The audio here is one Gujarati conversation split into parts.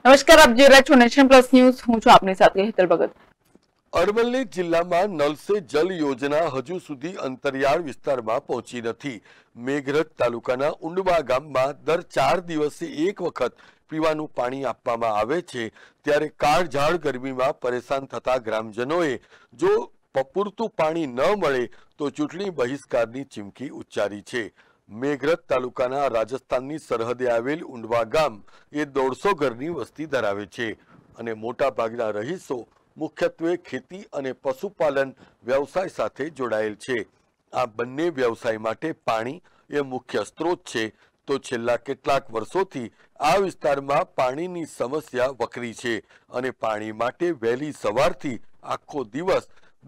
નમસ્કાર, આપ જોઈ રહ્યા છો નેશન પ્લસ ન્યૂઝ. હું છું આપની સાથે હેતલ ભગત. અરવલ્લી જિલ્લામાં નલ સે જલ યોજના હજુ સુધી અંતરિયાળ વિસ્તારમાં પહોંચી નથી. મેઘરજ તાલુકાના ઉંડવા ગામમાં દર 4 દિવસે એક વખત પીવાનું પાણી આપવામાં આવે છે. ત્યારે કાળઝાળ ગરમીમાં પરેશાન થતા ગ્રામજનોએ જો પૂરતું પાણી ન મળે તો ચૂંટણી બહિષ્કારની ચીમકી ઉચ્ચારી છે. મેઘરજ તાલુકાના રાજસ્થાનની સરહદે આવેલ ઉંડવા ગામ એ 150 ઘરની વસ્તી ધરાવે છે અને મોટા ભાગના રહીશો મુખ્યત્વે ખેતી અને પશુપાલન વ્યવસાય સાથે જોડાયેલ છે. આ બંને વ્યવસાય માટે પાણી એ મુખ્ય સ્ત્રોત છે. તો છેલ્લા કેટલાક વર્ષોથી આ વિસ્તારમાં પાણીની સમસ્યા વકરી છે અને પાણી માટે વહેલી સવારથી આખો દિવસ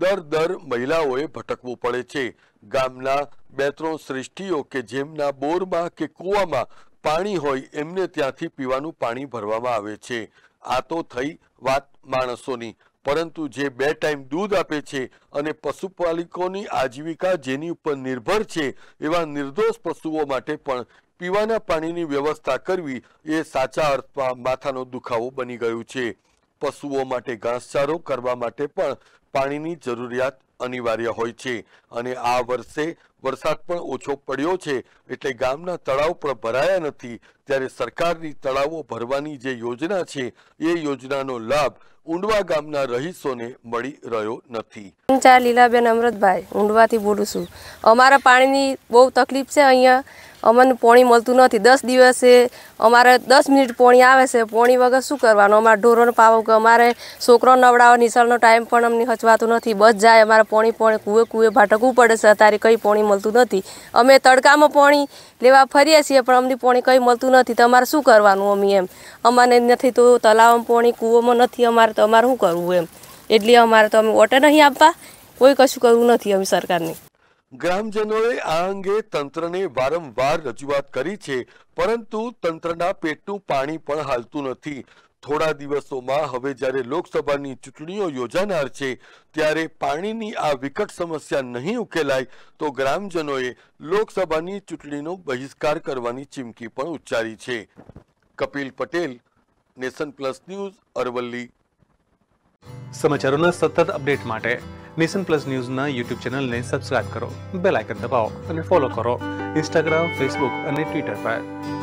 દર મહિલાઓએ ભટકવું પડે છે. ગામના 2-3 શ્રેષ્ઠીઓ કે જેમના બોરમાં કે કૂવામાં પાણી હોય એમને ત્યાંથી પીવાનું પાણી ભરવામાં આવે છે. આ તો થઈ વાત માણસોની, પરંતુ જે 2 ટાઈમ દૂધ આપે છે અને પશુપાલકોની આજીવિકા જેની ઉપર નિર્ભર છે એવા નિર્દોષ પશુઓ માટે પણ પીવાના પાણીની વ્યવસ્થા કરવી એ સાચા અર્થમાં માથાનો દુખાવો બની ગયું છે. પશુઓ માટે ઘાસચારો કરવા માટે પણ પાણીની જરૂરિયાત અનિવાર્ય હોય છે અને આ વર્ષે વરસાદ પણ ઓછો પડ્યો છે એટલે ગામના તળાવ પણ ભરાયા નથી. ત્યારે સરકારની તળાવો ભરવાની જે યોજના છે એ યોજનાનો લાભ ઉંડવા ગામના રહીશોને મળી રહ્યો નથી. લીલાબેન અમૃતભાઈ ઉંડવાથી બોલું છું. અમારા પાણીની બહુ તકલીફ છે. અહીંયા અમને પાણી મળતું નથી. 10 દિવસે અમારે 10 મિનિટ પાણી આવે છે. પાણી વગર શું કરવાનું? અમારે ઢોરોને પાવું કે અમારે છોકરો નવડાવવા નિશાળનો ટાઈમ પણ અમને હચવાતું નથી. બસ જાય અમારે પાણી કૂવે ભાટકવું પડે છે. અત્યારે કંઈ પાણી મળતું નથી. અમે તડકામાં પાણી લેવા ફરીએ છીએ પણ અમને પાણી કંઈ મળતું નથી. તમારે શું કરવાનું? અમે એમ અમને નથી તો તળાવમાં પાણી કૂવામાં નથી અમારે, તો અમારે શું કરવું એમ? એટલે અમારે તો અમે વોટર નહીં આપવા, કોઈ કશું કરવું નથી અમે સરકારને. ગ્રામજનોએ આ અંગે તંત્રને વારંવાર રજૂઆત કરી છે, પરંતુ તંત્રના પેટનું પાણી પણ હાલતું નથી. થોડા દિવસોમાં હવે જ્યારે લોકસભાની ચૂંટણીઓ યોજાનાર છે ત્યારે પાણીની આ વિકટ સમસ્યા નહીં ઉકેલાય તો ગ્રામજનોએ લોકસભાની ચૂંટણીનો બહિષ્કાર કરવાની ચીમકી પણ ઉચ્ચારી છે. Kapil Patel, nation plus news, Aravalli. સમાચારોના સતત અપડેટ માટે નેશન પ્લસ ન્યૂઝના યુટ્યુબ ચેનલને સબસ્ક્રાઇબ કરો, બેલ આઇકન દબાવો અને ફોલો કરો ઇન્સ્ટાગ્રામ, ફેસબુક અને ટ્વિટર પર.